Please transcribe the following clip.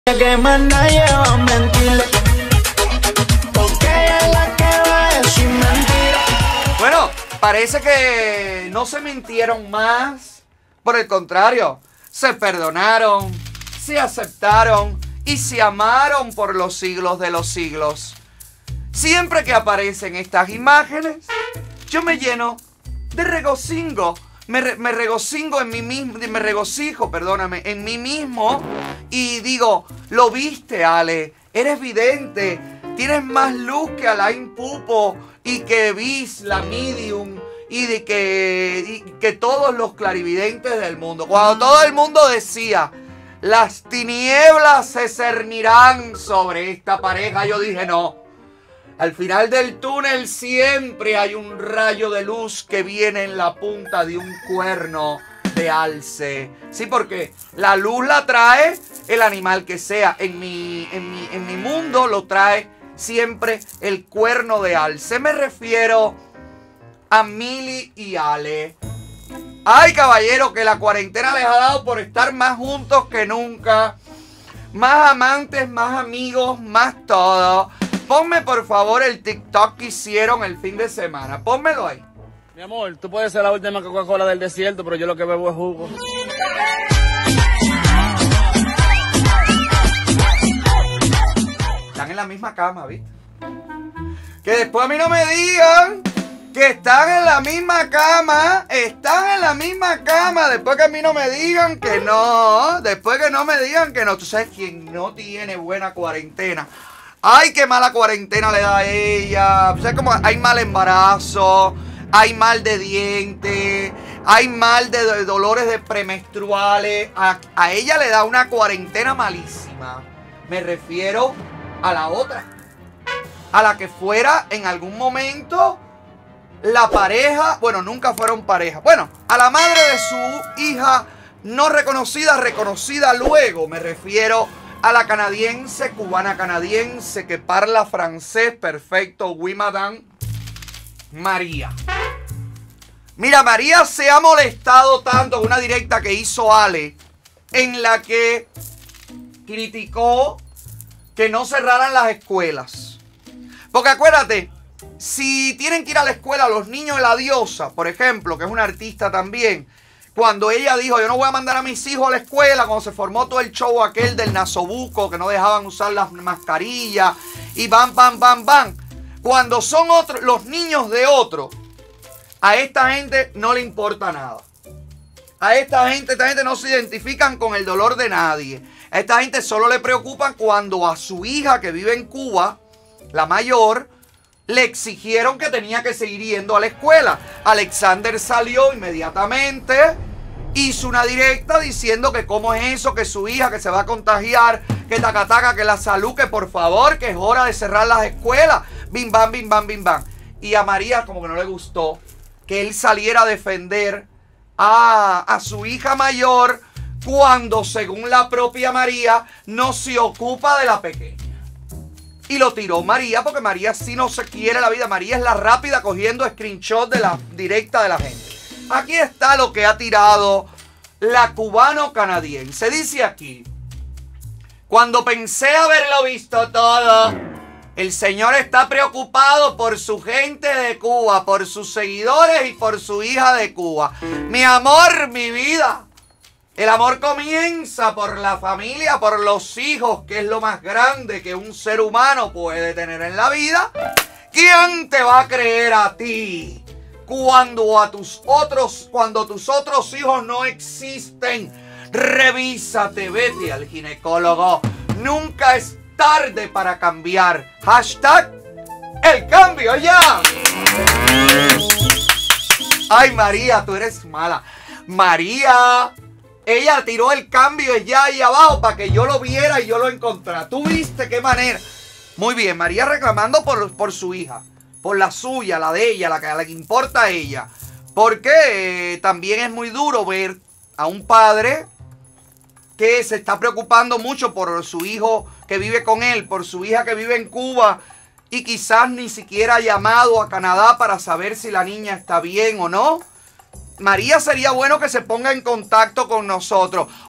Que manda lleva mentir, porque ella es la que va a decir mentira. Bueno, parece que no se mintieron más. Por el contrario, se perdonaron, se aceptaron y se amaron por los siglos de los siglos. Siempre que aparecen estas imágenes, yo me lleno de regocijo. Me regocijo en mí mismo, me regocijo, perdóname, en mí mismo y digo, lo viste, Ale, eres vidente, tienes más luz que Alain Pupo y que Vis, la medium y que todos los clarividentes del mundo. Cuando todo el mundo decía, las tinieblas se cernirán sobre esta pareja, yo dije, no. Al final del túnel siempre hay un rayo de luz que viene en la punta de un cuerno de alce. Sí, porque la luz la trae el animal que sea. En mi mundo lo trae siempre el cuerno de alce. Me refiero a Mili y Ale. Ay, caballero, que la cuarentena les ha dado por estar más juntos que nunca. Más amantes, más amigos, más todo. Ponme por favor el TikTok que hicieron el fin de semana. Pónmelo ahí. Mi amor, tú puedes ser la última Coca-Cola del desierto, pero yo lo que bebo es jugo. Están en la misma cama, ¿viste? Que después a mí no me digan que están en la misma cama. Están en la misma cama. Después que a mí no me digan que no. Después que no me digan que no. Tú sabes quién no tiene buena cuarentena. Ay, qué mala cuarentena le da a ella. O sea, como hay mal embarazo, hay mal de dientes, hay mal de dolores de premenstruales. A ella le da una cuarentena malísima. Me refiero a la otra. A la que fuera en algún momento la pareja. Bueno, nunca fueron pareja. Bueno, a la madre de su hija no reconocida, reconocida luego. Me refiero a la canadiense, cubana canadiense que parla francés perfecto, oui madame, María. Mira, María se ha molestado tanto en una directa que hizo Ale, en la que criticó que no cerraran las escuelas. Porque acuérdate, si tienen que ir a la escuela los niños de la diosa, por ejemplo, que es una artista también, cuando ella dijo, yo no voy a mandar a mis hijos a la escuela, cuando se formó todo el show aquel del nasobuco, que no dejaban usar las mascarillas, y bam, bam, bam, bam. Cuando son otros, los niños de otro, a esta gente no le importa nada. A esta gente no se identifican con el dolor de nadie. A esta gente solo le preocupan cuando a su hija que vive en Cuba, la mayor, le exigieron que tenía que seguir yendo a la escuela. Alexander salió inmediatamente, hizo una directa diciendo que cómo es eso, que su hija que se va a contagiar, que tacataca, que la salud, que por favor, que es hora de cerrar las escuelas. Bim, bam, bim, bam, bim, bam. Y a María como que no le gustó que él saliera a defender a su hija mayor cuando, según la propia María, no se ocupa de la pequeña. Y lo tiró María, porque María sí no se quiere la vida. María es la rápida cogiendo screenshot de la directa de la gente. Aquí está lo que ha tirado la cubano-canadiense. Dice aquí, cuando pensé haberlo visto todo, el señor está preocupado por su gente de Cuba, por sus seguidores y por su hija de Cuba. Mi amor, mi vida. El amor comienza por la familia, por los hijos, que es lo más grande que un ser humano puede tener en la vida. ¿Quién te va a creer a ti cuando tus otros hijos no existen? Revísate, vete al ginecólogo. Nunca es tarde para cambiar. Hashtag el cambio ya. Ay, María, tú eres mala. María, ella tiró el cambio ya ahí abajo para que yo lo viera y yo lo encontrara. ¿Tú viste qué manera? Muy bien, María reclamando por su hija, por la suya, la de ella, la que le importa a ella. Porque también es muy duro ver a un padre que se está preocupando mucho por su hijo que vive con él, por su hija que vive en Cuba y quizás ni siquiera ha llamado a Canadá para saber si la niña está bien o no. María, sería bueno que se ponga en contacto con nosotros.